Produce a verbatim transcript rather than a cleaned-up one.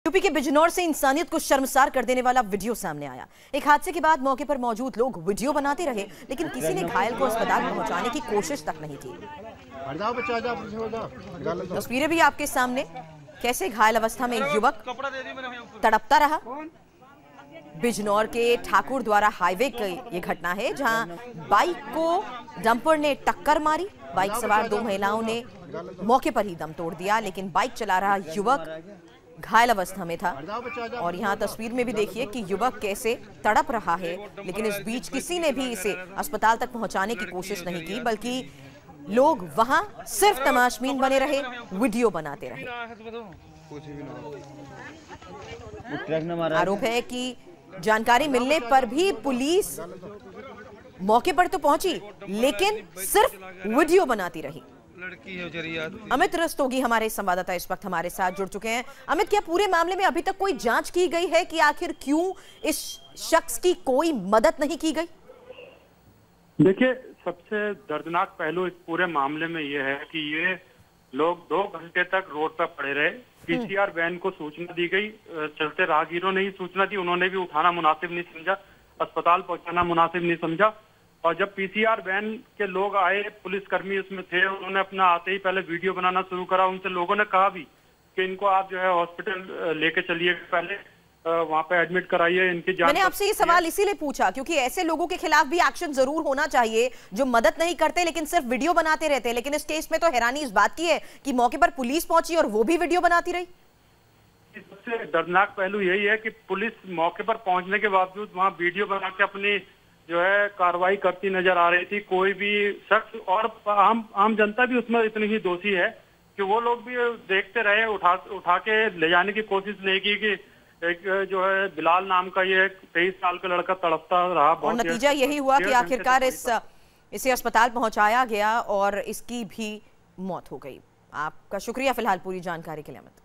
UP के बिजनौर से इंसानियत को शर्मसार कर देने वाला वीडियो सामने आया। एक हादसे के बाद मौके पर मौजूद लोग वीडियो बनाते रहे, लेकिन किसी ने घायल को अस्पताल पहुंचाने की कोशिश तक नहीं की। तस्वीरें भी आपके सामने, कैसे घायल अवस्था में एक युवक तड़पता रहा। बिजनौर के ठाकुर द्वारा हाईवे की ये घटना है, जहां बाइक को डंपर ने टक्कर मारी। बाइक सवार दो महिलाओं ने मौके पर ही दम तोड़ दिया, लेकिन बाइक चला रहा युवक घायल अवस्था में था। और यहाँ तस्वीर में भी देखिए कि युवक कैसे तड़प रहा है, लेकिन इस बीच किसी ने भी इसे अस्पताल तक पहुंचाने की कोशिश नहीं की, बल्कि लोग वहां सिर्फ तमाशबीन बने रहे, वीडियो बनाते रहे। आरोप है कि जानकारी मिलने पर भी पुलिस मौके पर तो पहुंची, लेकिन सिर्फ वीडियो बनाती रही। लड़की है बेचारी। अमित रस्तोगी हमारे संवाददाता इस वक्त हमारे साथ जुड़ चुके हैं। अमित, क्या पूरे मामले में अभी तक कोई जांच की गई है कि आखिर क्यों इस शख्स की कोई मदद नहीं की गई? देखिए, सबसे दर्दनाक पहलू इस पूरे मामले में यह है कि ये लोग दो घंटे तक रोड पर पड़े रहे। पीसीआर वैन को सूचना दी गई, चलते राहगीरों ने ही सूचना दी, उन्होंने भी उठाना मुनासिब नहीं समझा, अस्पताल पहुंचाना मुनासिब नहीं समझा। और जब पीसीआर वैन के लोग आए, पुलिसकर्मी उसमें थे, उन्होंने अपना आते ही पहले वीडियो बनाना शुरू करा। उनसे लोगों ने कहा भी कि इनको आप जो है हॉस्पिटल लेके चलिए, पहले वहां पे एडमिट कराइए, इनकी जान। मैंने आपसे ये सवाल इसीलिए पूछा क्योंकि ऐसे लोगों के खिलाफ भी एक्शन जरूर होना चाहिए जो मदद नहीं करते लेकिन सिर्फ वीडियो बनाते रहते हैं। लेकिन इस केस में तो हैरानी इस बात की है कि मौके पर पुलिस पहुंची और वो भी वीडियो बनाती रही। सबसे दर्दनाक पहलू यही है कि पुलिस मौके पर पहुंचने के बावजूद वहां वीडियो बना के अपनी जो है कार्रवाई करती नजर आ रही थी। कोई भी शख्स और आम आम जनता भी उसमें इतनी ही दोषी है कि वो लोग भी देखते रहे, उठा उठा के ले जाने की कोशिश नहीं की कि एक जो है बिलाल नाम का ये तेईस साल का लड़का तड़पता रहा। और नतीजा यही हुआ कि आखिरकार इस इसे अस्पताल पहुंचाया गया और इसकी भी मौत हो गई। आपका शुक्रिया फिलहाल पूरी जानकारी के लिए अमित।